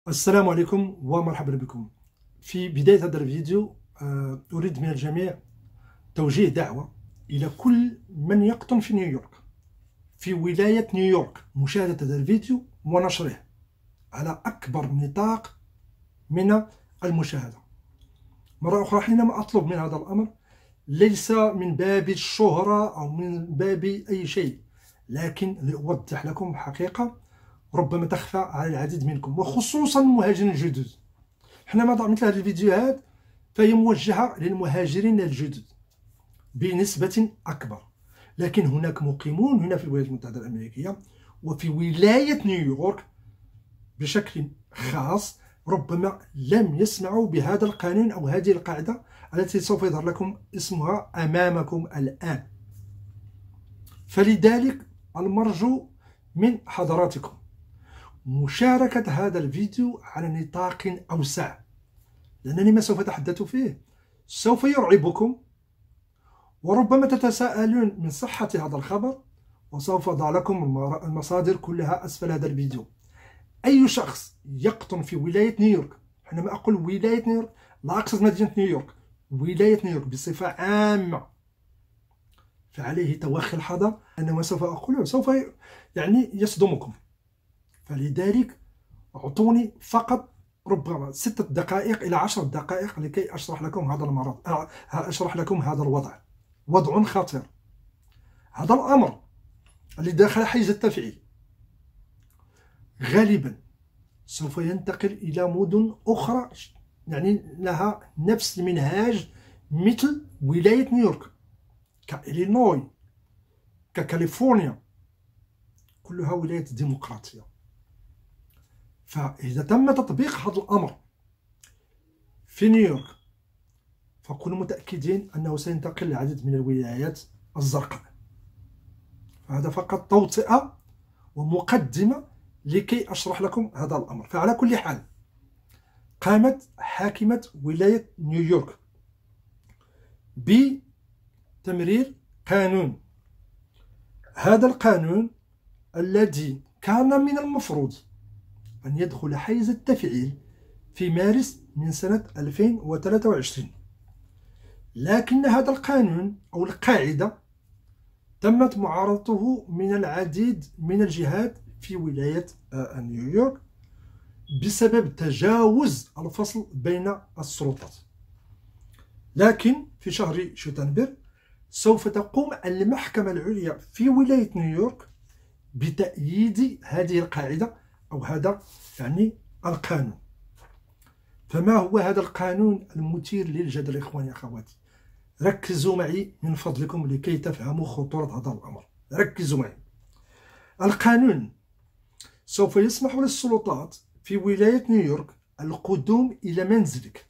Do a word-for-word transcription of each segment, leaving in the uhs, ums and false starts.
السلام عليكم ومرحبا بكم. في بداية هذا الفيديو آه، أريد من الجميع توجيه دعوة إلى كل من يقطن في نيويورك، في ولاية نيويورك، مشاهدة هذا الفيديو ونشره على أكبر نطاق من المشاهدة. مرة أخرى، حينما أطلب من هذا الأمر ليس من باب الشهرة أو من باب أي شيء، لكن لأوضح لكم حقيقة ربما تخفى على العديد منكم، وخصوصا المهاجرين الجدد. حينما نضع مثل هذه الفيديوهات فهي موجهة للمهاجرين الجدد بنسبة أكبر، لكن هناك مقيمون هنا في الولايات المتحدة الأمريكية وفي ولاية نيويورك بشكل خاص ربما لم يسمعوا بهذا القانون أو هذه القاعدة التي سوف يظهر لكم اسمها أمامكم الآن. فلذلك المرجو من حضراتكم مشاركة هذا الفيديو على نطاق أوسع، لأنني ما سوف أتحدث فيه سوف يرعبكم، وربما تتساءلون من صحة هذا الخبر، وسوف أضع لكم المصادر كلها أسفل هذا الفيديو. أي شخص يقطن في ولاية نيويورك، حينما أقول ولاية نيويورك لا أقصد مدينة نيويورك، ولاية نيويورك بصفة عامة، فعليه توخي الحذر، أن ما سوف أقوله سوف يعني يصدمكم. فلذلك أعطوني فقط ربما ستة دقائق إلى عشر دقائق لكي أشرح لكم هذا المرض، أشرح لكم هذا الوضع. وضع خطير. هذا الأمر اللي داخل حيز التفعيل غالبا سوف ينتقل إلى مدن أخرى يعني لها نفس المنهاج مثل ولاية نيويورك، كإلينوي، ككاليفورنيا، كلها ولايات ديمقراطية. فإذا تم تطبيق هذا الأمر في نيويورك فكونوا متأكدين أنه سينتقل لعدد من الولايات الزرقاء. هذا فقط توطئة ومقدمة لكي أشرح لكم هذا الأمر. فعلى كل حال، قامت حاكمة ولاية نيويورك بتمرير قانون. هذا القانون الذي كان من المفروض أن يدخل حيز التفعيل في مارس من سنة ألفين وثلاثة وعشرين، لكن هذا القانون أو القاعدة تمت معارضته من العديد من الجهات في ولاية نيويورك بسبب تجاوز الفصل بين السلطات. لكن في شهر شتنبر سوف تقوم المحكمة العليا في ولاية نيويورك بتأييد هذه القاعدة أو هذا يعني القانون. فما هو هذا القانون المثير للجدل إخواني أخواتي؟ ركزوا معي من فضلكم لكي تفهموا خطورة هذا الأمر. ركزوا معي. القانون سوف يسمح للسلطات في ولاية نيويورك القدوم إلى منزلك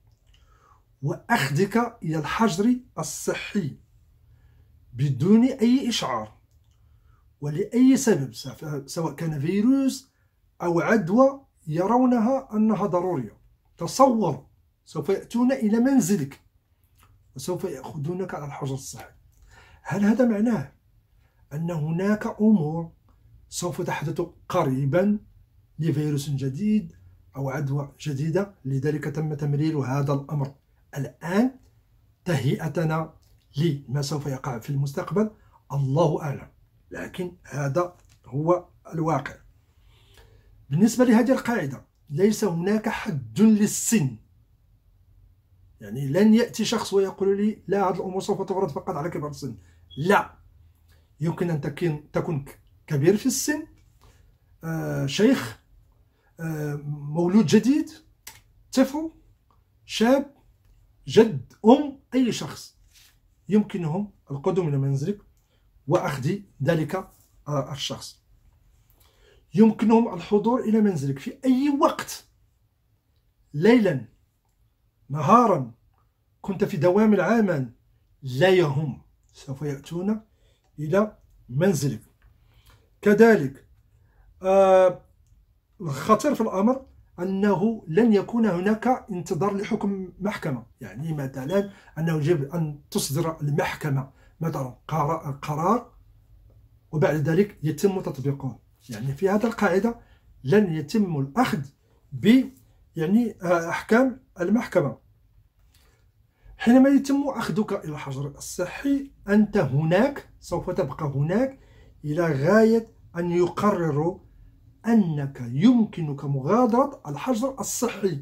وأخذك إلى الحجر الصحي بدون أي إشعار ولأي سبب، سواء كان فيروس أو عدوى يرونها أنها ضرورية. تصوروا، سوف يأتون إلى منزلك وسوف يأخذونك على الحجر الصحي. هل هذا معناه أن هناك أمور سوف تحدث قريبا لفيروس جديد أو عدوى جديدة؟ لذلك تم تمرير هذا الأمر الآن تهيئتنا لما سوف يقع في المستقبل، الله أعلم، لكن هذا هو الواقع. بالنسبة لهذه القاعدة ليس هناك حد للسن، يعني لن يأتي شخص ويقول لي لا، هذه الأمور سوف تفرض فقط على كبار السن. لا، يمكن أن تكون كبير في السن، آه شيخ، آه مولود جديد، طفل، شاب، جد، أم، أي شخص يمكنهم القدوم إلى منزلك وأخذ ذلك آه الشخص. يمكنهم الحضور إلى منزلك في أي وقت، ليلا، نهارا، كنت في دوام العمل، لا يهم، سوف يأتون إلى منزلك. كذلك آه الخطير في الأمر أنه لن يكون هناك انتظار لحكم محكمة. يعني مثلا أنه يجب أن تصدر المحكمة مثلا قرار وبعد ذلك يتم تطبيقه. يعني في هذا القاعدة لن يتم الأخذ ب يعني أحكام المحكمة. حينما يتم أخذك إلى الحجر الصحي أنت هناك سوف تبقى هناك إلى غاية أن يقرروا أنك يمكنك مغادرة الحجر الصحي.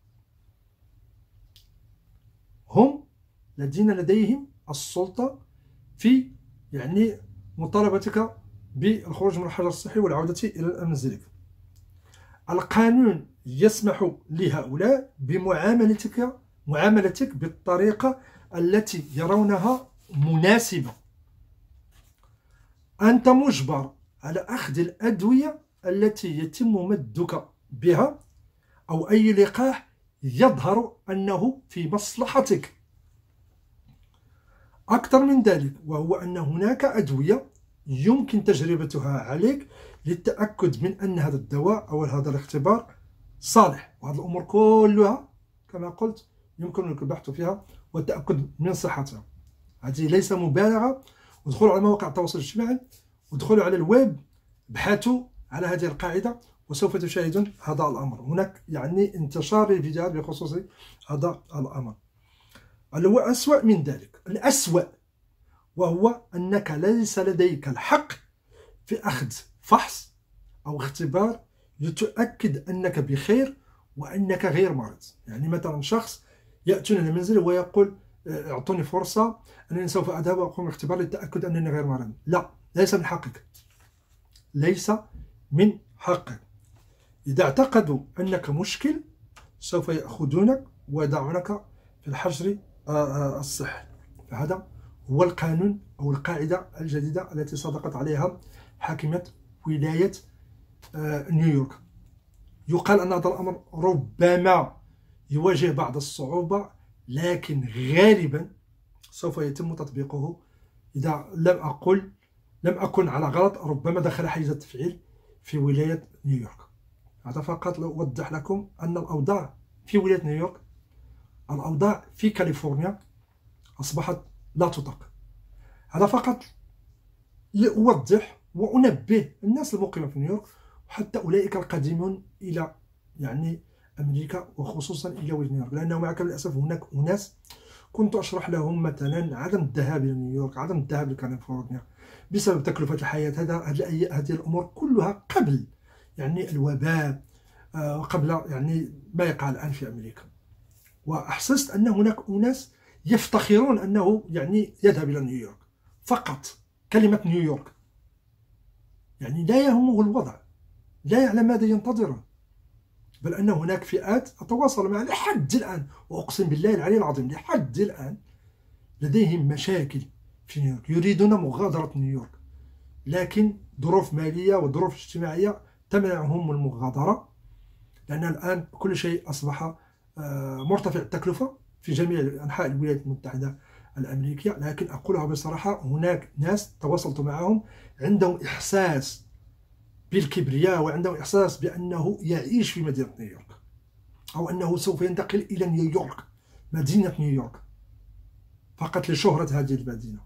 هم الذين لديهم السلطة في يعني مطالبتك بالخروج من الحجر الصحي والعودة إلى منزلك. القانون يسمح لهؤلاء بمعاملتك معاملتك بالطريقة التي يرونها مناسبة. أنت مجبر على أخذ الأدوية التي يتم مدك بها أو أي لقاح يظهر أنه في مصلحتك. أكثر من ذلك، وهو أن هناك أدوية يمكن تجربتها عليك للتأكد من أن هذا الدواء أو هذا الاختبار صالح. وهذه الأمور كلها كما قلت يمكنك البحث فيها والتأكد من صحتها. هذه ليس مبالغة. ادخلوا على مواقع التواصل الاجتماعي وادخلوا على الويب، ابحثوا على هذه القاعدة وسوف تشاهدون هذا الأمر. هناك يعني انتشار الفيديوهات بخصوص هذا الأمر. هو أسوأ من ذلك، الأسوأ وهو أنك ليس لديك الحق في أخذ فحص أو اختبار يتأكد أنك بخير وأنك غير مريض. يعني مثلا شخص يأتون إلى المنزل ويقول اعطوني فرصة أنني سوف أذهب وأقوم باختبار للتأكد أنني غير مريض. لا، ليس من حقك، ليس من حقك. إذا اعتقدوا أنك مشكل سوف يأخذونك ويضعونك في الحجر الصحي. فهذا هو القانون أو القاعدة الجديدة التي صدقت عليها حاكمة ولاية نيويورك. يقال أن هذا الأمر ربما يواجه بعض الصعوبة، لكن غالبا سوف يتم تطبيقه. إذا لم أقل لم أكن على غلط، ربما دخل حيز التفعيل في ولاية نيويورك. هذا فقط لأوضح لكم أن الأوضاع في ولاية نيويورك، الأوضاع في كاليفورنيا أصبحت لا تطاق. هذا فقط لأوضح وأنبه الناس المقيمة في نيويورك وحتى أولئك القادمون إلى يعني أمريكا وخصوصا إلى ولاية نيويورك، لأنه مع كامل الأسف هناك أناس كنت أشرح لهم مثلا عدم الذهاب إلى نيويورك، عدم الذهاب لكاليفورنيا بسبب تكلفة الحياة. هذا هذه الأمور كلها قبل يعني الوباء، قبل يعني ما يقع الآن في أمريكا. وأحسست أن هناك أناس يفتخرون أنه يعني يذهب إلى نيويورك فقط، كلمة نيويورك، يعني لا يهمه الوضع، لا يعلم ماذا ينتظره. بل أن هناك فئات أتواصل معها لحد الآن، وأقسم بالله العلي العظيم لحد الآن لديهم مشاكل في نيويورك، يريدون مغادرة نيويورك، لكن ظروف مالية وظروف اجتماعية تمنعهم من المغادرة، لأن الآن كل شيء أصبح مرتفع التكلفة في جميع أنحاء الولايات المتحدة الأمريكية. لكن أقولها بصراحة، هناك ناس تواصلت معهم عندهم إحساس بالكبرياء وعندهم إحساس بأنه يعيش في مدينة نيويورك، أو أنه سوف ينتقل إلى نيويورك، مدينة نيويورك، فقط لشهرة هذه المدينة.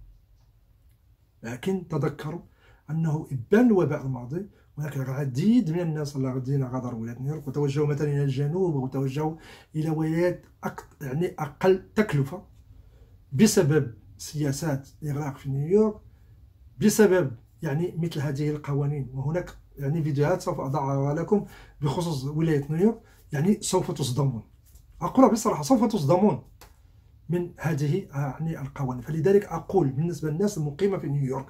لكن تذكروا أنه إبان الوباء الماضي هناك العديد من الناس الذين غادروا ولاية نيويورك وتوجهوا مثلا إلى الجنوب وتوجهوا إلى ولايات يعني أقل تكلفة بسبب سياسات إغلاق في نيويورك، بسبب يعني مثل هذه القوانين. وهناك يعني فيديوهات سوف أضعها لكم بخصوص ولاية نيويورك، يعني سوف تصدمون، أقولها بصراحة سوف تصدمون من هذه يعني القوانين. فلذلك أقول بالنسبة للناس المقيمة في نيويورك،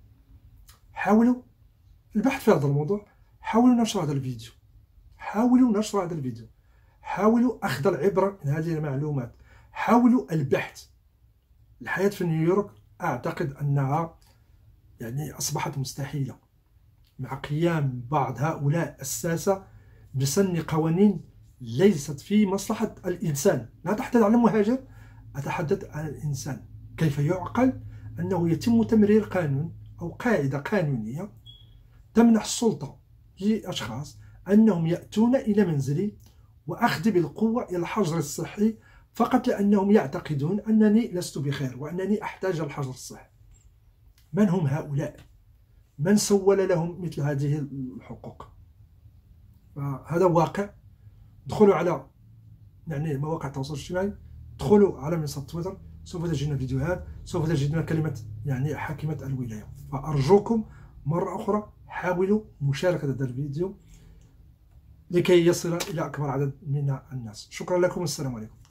حاولوا البحث في هذا الموضوع، حاولوا نشر هذا الفيديو، حاولوا نشر هذا الفيديو، حاولوا أخذ العبرة من هذه المعلومات، حاولوا البحث. الحياة في نيويورك أعتقد أنها يعني أصبحت مستحيلة مع قيام بعض هؤلاء الساسة بسن قوانين ليست في مصلحة الإنسان. لا أتحدث عن المهاجر، أتحدث عن الإنسان. كيف يعقل أنه يتم تمرير قانون أو قاعدة قانونية تمنح السلطة لأشخاص أنهم يأتون إلى منزلي وأخذ بالقوة إلى الحجر الصحي فقط لأنهم يعتقدون أنني لست بخير وأنني أحتاج الحجر الصحي؟ من هم هؤلاء؟ من سول لهم مثل هذه الحقوق؟ هذا واقع ادخلوا على يعني مواقع التواصل الاجتماعي، ادخلوا على منصة تويتر، سوف تجدون فيديوهات، سوف تجدون كلمة يعني حاكمة الولاية. فأرجوكم مرة أخرى حاولوا مشاركة هذا الفيديو لكي يصل إلى أكبر عدد من الناس. شكرا لكم والسلام عليكم.